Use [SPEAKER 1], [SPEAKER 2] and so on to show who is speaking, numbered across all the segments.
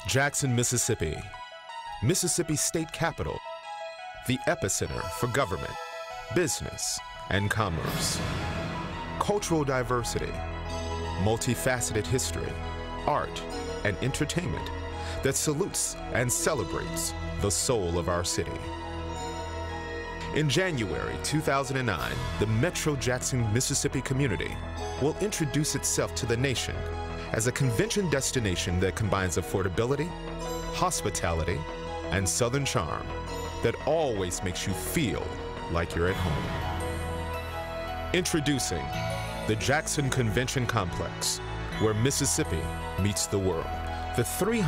[SPEAKER 1] Jackson, Mississippi, Mississippi State Capital, the epicenter for government, business, and commerce. Cultural diversity, multifaceted history, art, and entertainment that salutes and celebrates the soul of our city. In January 2009, the Metro Jackson, Mississippi community will introduce itself to the nation as a convention destination that combines affordability, hospitality, and Southern charm that always makes you feel like you're at home. Introducing the Jackson Convention Complex, where Mississippi meets the world. The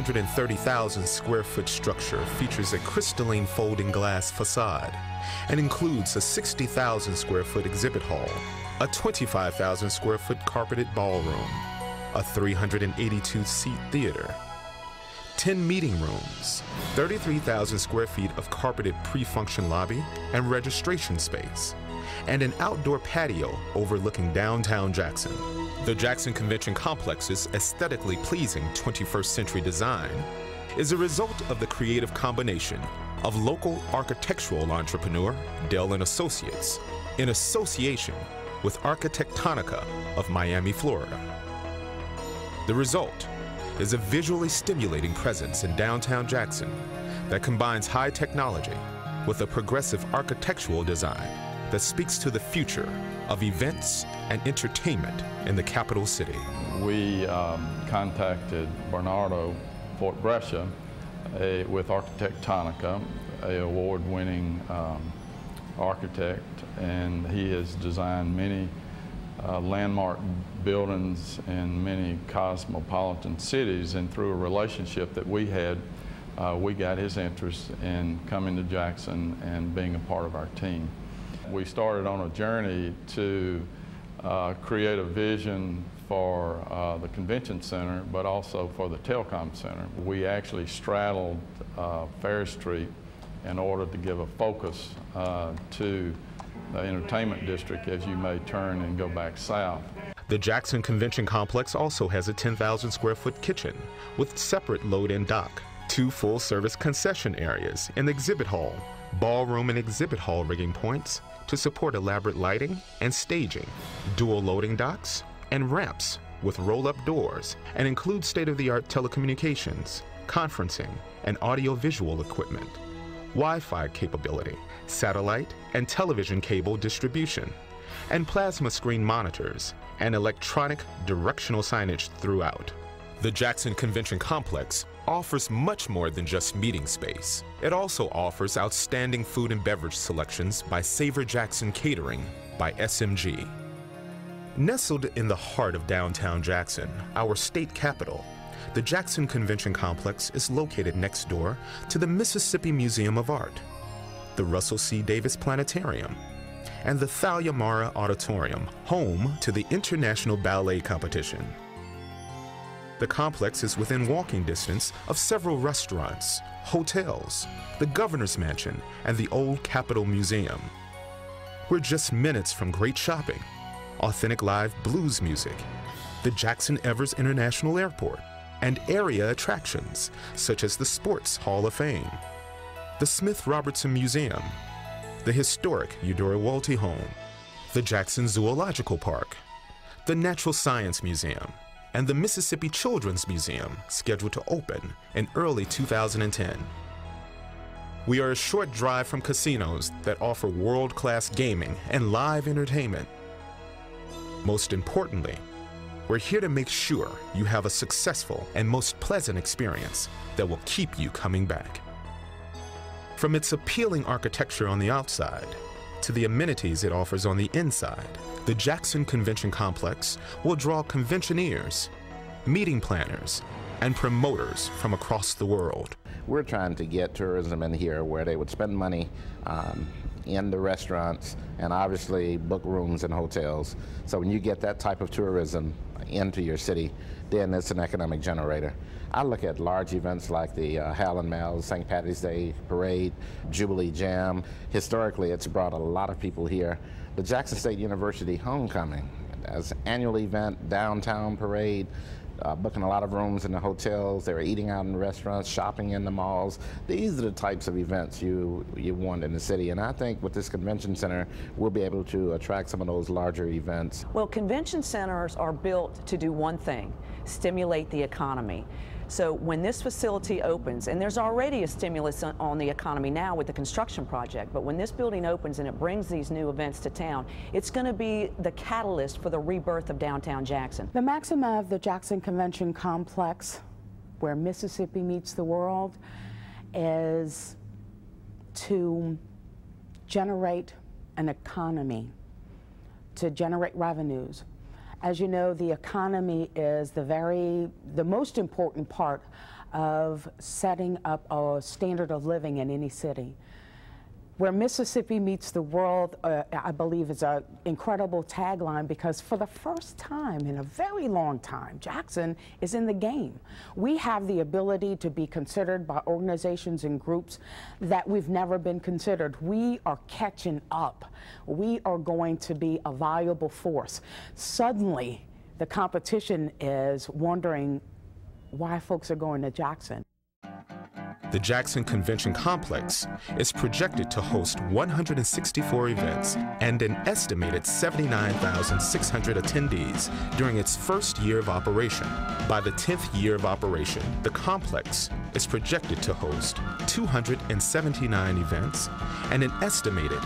[SPEAKER 1] 330,000 square foot structure features a crystalline folding glass facade and includes a 60,000 square foot exhibit hall, a 25,000 square foot carpeted ballroom, a 382 seat theater, 10 meeting rooms, 33,000 square feet of carpeted pre-function lobby and registration space, and an outdoor patio overlooking downtown Jackson. The Jackson Convention Complex's aesthetically pleasing 21st century design is a result of the creative combination of local architectural entrepreneur Dell & Associates in association with Architectonica of Miami, Florida. The result is a visually stimulating presence in downtown Jackson that combines high technology with a progressive architectural design that speaks to the future of events and entertainment in the capital city.
[SPEAKER 2] We contacted Bernardo Fort Brescia with Architectonica, an award-winning architect, and he has designed many landmark buildings in many cosmopolitan cities, and through a relationship that we had, we got his interest in coming to Jackson and being a part of our team. We started on a journey to create a vision for the convention center, but also for the telecom center. We actually straddled Fair Street in order to give a focus to the entertainment district as you may turn and go back south.
[SPEAKER 1] The Jackson Convention Complex also has a 10,000 square foot kitchen with separate load-in dock, 2 full-service concession areas, an exhibit hall, ballroom and exhibit hall rigging points to support elaborate lighting and staging, dual loading docks, and ramps with roll-up doors, and include state-of-the-art telecommunications, conferencing, and audio-visual equipment, Wi-Fi capability, satellite and television cable distribution, and plasma screen monitors, and electronic directional signage throughout. The Jackson Convention Complex offers much more than just meeting space. It also offers outstanding food and beverage selections by Savor Jackson Catering by SMG. Nestled in the heart of downtown Jackson, our state capital, the Jackson Convention Complex is located next door to the Mississippi Museum of Art, the Russell C. Davis Planetarium, and the Thalia Mara Auditorium, home to the International Ballet Competition. The complex is within walking distance of several restaurants, hotels, the Governor's Mansion, and the Old Capitol Museum. We're just minutes from great shopping, authentic live blues music, the Jackson Evers International Airport, and area attractions such as the Sports Hall of Fame, the Smith Robertson Museum, the historic Eudora Welty Home, the Jackson Zoological Park, the Natural Science Museum, and the Mississippi Children's Museum, scheduled to open in early 2010. We are a short drive from casinos that offer world-class gaming and live entertainment. Most importantly, we're here to make sure you have a successful and most pleasant experience that will keep you coming back. From its appealing architecture on the outside to the amenities it offers on the inside, the Jackson Convention Complex will draw conventioneers, meeting planners, and promoters from across the world.
[SPEAKER 3] We're trying to get tourism in here where they would spend money in the restaurants and obviously book rooms and hotels. So when you get that type of tourism into your city, then it's an economic generator. I look at large events like the Howland Mills St. Patty's Day Parade, Jubilee Jam. Historically, it's brought a lot of people here. The Jackson State University Homecoming, as an annual event, downtown parade, booking a lot of rooms in the hotels. They were eating out in restaurants, shopping in the malls. These are the types of events you want in the city. And I think with this convention center, we'll be able to attract some of those larger events.
[SPEAKER 4] Well, convention centers are built to do one thing: stimulate the economy. So when this facility opens, and there's already a stimulus on the economy now with the construction project, but when this building opens and it brings these new events to town, it's going to be the catalyst for the rebirth of downtown Jackson.
[SPEAKER 5] The maxima of the Jackson Convention Complex, where Mississippi meets the world, is to generate an economy, to generate revenues. As you know, the economy is the most important part of setting up a standard of living in any city. Where Mississippi meets the world, I believe, is an incredible tagline, because for the first time in a very long time, Jackson is in the game. We have the ability to be considered by organizations and groups that we've never been considered. We are catching up. We are going to be a valuable force. Suddenly, the competition is wondering why folks are going to Jackson.
[SPEAKER 1] The Jackson Convention Complex is projected to host 164 events and an estimated 79,600 attendees during its first year of operation. By the 10th year of operation, the complex is projected to host 279 events and an estimated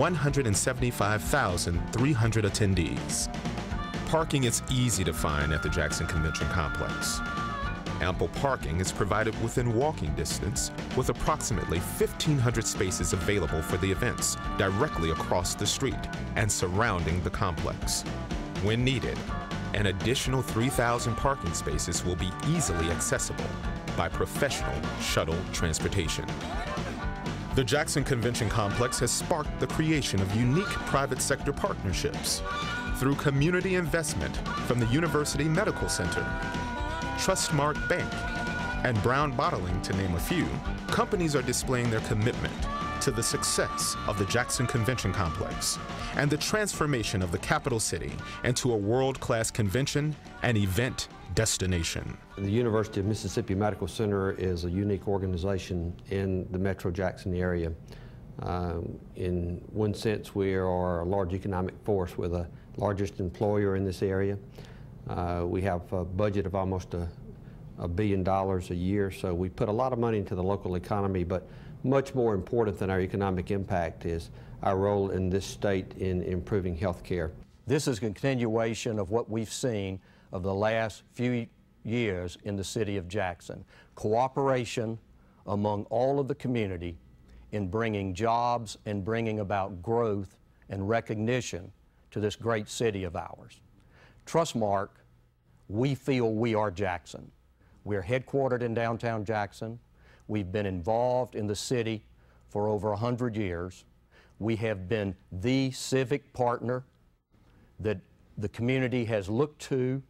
[SPEAKER 1] 175,300 attendees. Parking is easy to find at the Jackson Convention Complex. Ample parking is provided within walking distance, with approximately 1,500 spaces available for the events directly across the street and surrounding the complex. When needed, an additional 3,000 parking spaces will be easily accessible by professional shuttle transportation. The Jackson Convention Complex has sparked the creation of unique private sector partnerships through community investment from the University Medical Center, Trustmark Bank, and Brown Bottling, to name a few. Companies are displaying their commitment to the success of the Jackson Convention Complex and the transformation of the capital city into a world-class convention and event destination.
[SPEAKER 6] The University of Mississippi Medical Center is a unique organization in the Metro Jackson area. In one sense, we are a large economic force. We're the largest employer in this area. We have a budget of almost $1 billion a year, so we put a lot of money into the local economy, but much more important than our economic impact is our role in this state in improving health care.
[SPEAKER 7] This is a continuation of what we've seen of the last few years in the city of Jackson. Cooperation among all of the community in bringing jobs and bringing about growth and recognition to this great city of ours. Trustmark, we feel we are Jackson. We're headquartered in downtown Jackson. We've been involved in the city for over 100 years. We have been the civic partner that the community has looked to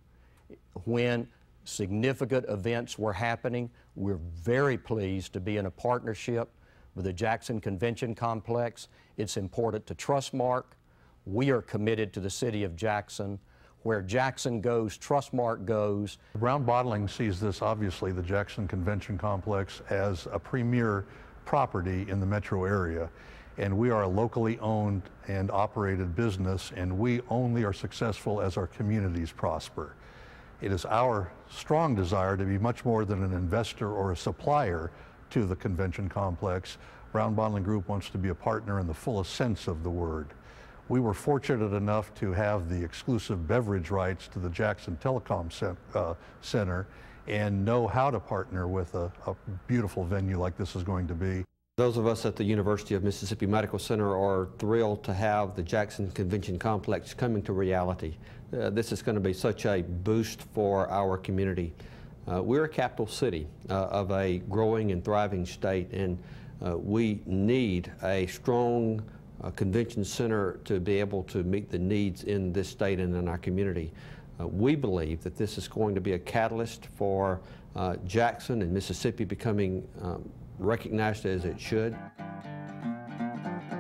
[SPEAKER 7] when significant events were happening. We're very pleased to be in a partnership with the Jackson Convention Complex. It's important to Trustmark. We are committed to the city of Jackson. Where Jackson goes, Trustmark goes.
[SPEAKER 8] Brown Bottling sees this, obviously, the Jackson Convention Complex, as a premier property in the metro area. And we are a locally owned and operated business, and we only are successful as our communities prosper. It is our strong desire to be much more than an investor or a supplier to the convention complex. Brown Bottling Group wants to be a partner in the fullest sense of the word. We were fortunate enough to have the exclusive beverage rights to the Jackson Telecom Center and know how to partner with a beautiful venue like this is going to be.
[SPEAKER 6] Those of us at the University of Mississippi Medical Center are thrilled to have the Jackson Convention Complex coming to reality. This is going to be such a boost for our community. We're a capital city of a growing and thriving state, and we need a strong convention center to be able to meet the needs in this state and in our community. We believe that this is going to be a catalyst for Jackson and Mississippi becoming recognized as it should.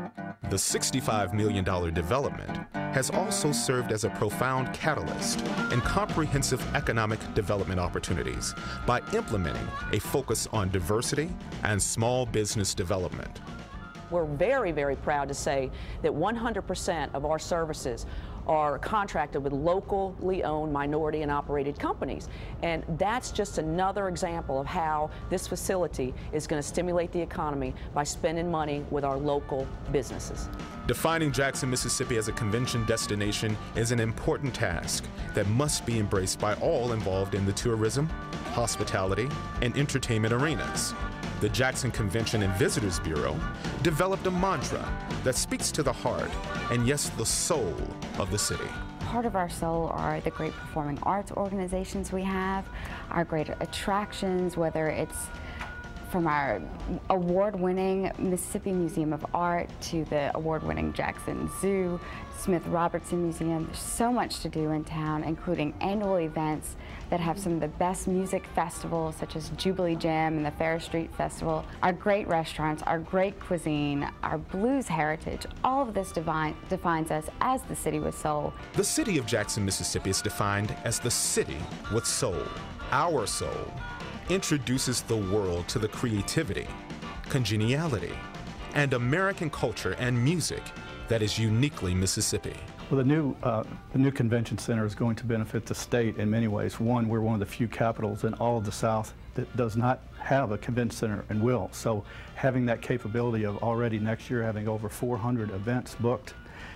[SPEAKER 1] The $65 million development has also served as a profound catalyst in comprehensive economic development opportunities by implementing a focus on diversity and small business development.
[SPEAKER 4] We're very, very proud to say that 100% of our services are contracted with locally owned minority and operated companies. And that's just another example of how this facility is going to stimulate the economy by spending money with our local businesses.
[SPEAKER 1] Defining Jackson, Mississippi as a convention destination is an important task that must be embraced by all involved in the tourism, hospitality, and entertainment arenas. The Jackson Convention and Visitors Bureau developed a mantra that speaks to the heart and, yes, the soul of the city.
[SPEAKER 9] Part of our soul are the great performing arts organizations we have, our great attractions, whether it's from our award-winning Mississippi Museum of Art to the award-winning Jackson Zoo, Smith Robertson Museum. There's so much to do in town, including annual events that have some of the best music festivals, such as Jubilee Jam and the Fair Street Festival, our great restaurants, our great cuisine, our blues heritage. All of this defines us as the city with soul.
[SPEAKER 1] The city of Jackson, Mississippi is defined as the city with soul. Our soul introduces the world to the creativity, congeniality, and American culture and music that is uniquely Mississippi.
[SPEAKER 10] Well, the new convention center is going to benefit the state in many ways. One, we're one of the few capitals in all of the South that does not have a convention center and will. So having that capability of already next year having over 400 events booked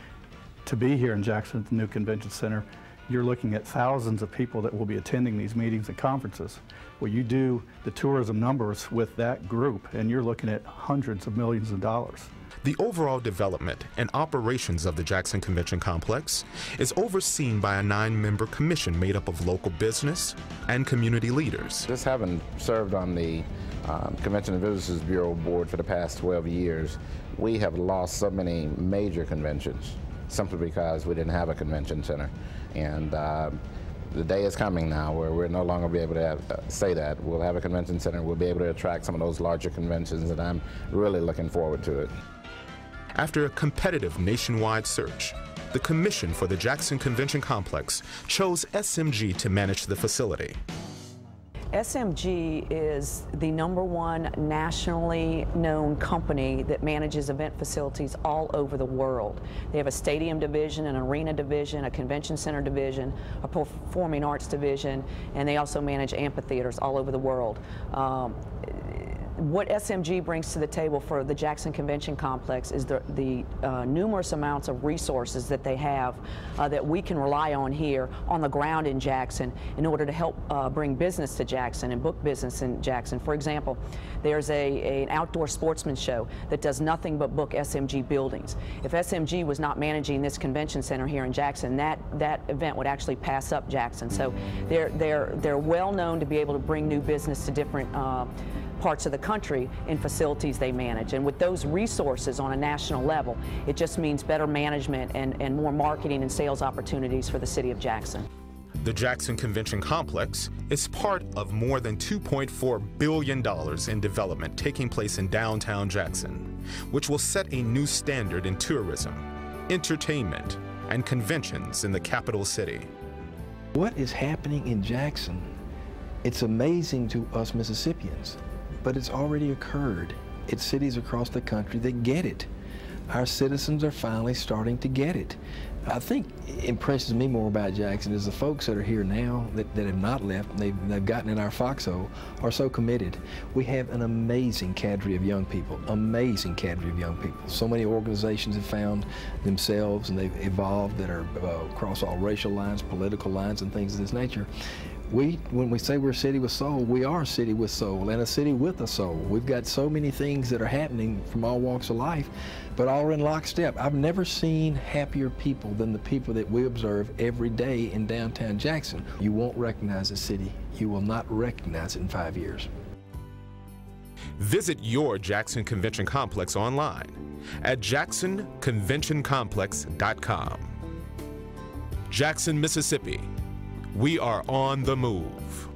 [SPEAKER 10] to be here in Jackson at the new convention center, you're looking at thousands of people that will be attending these meetings and conferences. Well, you do the tourism numbers with that group, and you're looking at hundreds of millions of dollars.
[SPEAKER 1] The overall development and operations of the Jackson Convention Complex is overseen by a 9-member commission made up of local business and community leaders.
[SPEAKER 3] Just having served on the Convention and Visitors Bureau board for the past 12 years, we have lost so many major conventions simply because we didn't have a convention center. And the day is coming now where we'll no longer be able to say that. We'll have a convention center, we'll be able to attract some of those larger conventions, and I'm really looking forward to it.
[SPEAKER 1] After a competitive nationwide search, the Commission for the Jackson Convention Complex chose SMG to manage the facility.
[SPEAKER 4] SMG is the #1 nationally known company that manages event facilities all over the world. They have a stadium division, an arena division, a convention center division, a performing arts division, and they also manage amphitheaters all over the world. What SMG brings to the table for the Jackson Convention Complex is the numerous amounts of resources that they have that we can rely on here on the ground in Jackson in order to help bring business to Jackson and book business in Jackson. For example, there's an outdoor sportsman show that does nothing but book SMG buildings. If SMG was not managing this convention center here in Jackson, that event would actually pass up Jackson. So they're well known to be able to bring new business to different parts of the country in facilities they manage. And with those resources on a national level, it just means better management and more marketing and sales opportunities for the city of Jackson.
[SPEAKER 1] The Jackson Convention Complex is part of more than $2.4 billion in development taking place in downtown Jackson, which will set a new standard in tourism, entertainment, and conventions in the capital city.
[SPEAKER 11] What is happening in Jackson? It's amazing to us Mississippians, but it's already occurred. It's cities across the country that get it. Our citizens are finally starting to get it. I think it impresses me more about Jackson is the folks that are here now that have not left, they've gotten in our foxhole, are so committed. We have an amazing cadre of young people, amazing cadre of young people. So many organizations have found themselves and they've evolved that are across all racial lines, political lines, and things of this nature. When we say we're a city with soul, we are a city with soul and a city with a soul. We've got so many things that are happening from all walks of life, but all in lockstep. I've never seen happier people than the people that we observe every day in downtown Jackson. You won't recognize the city. You will not recognize it in 5 years.
[SPEAKER 1] Visit your Jackson Convention Complex online at jacksonconventioncomplex.com. Jackson, Mississippi. We are on the move.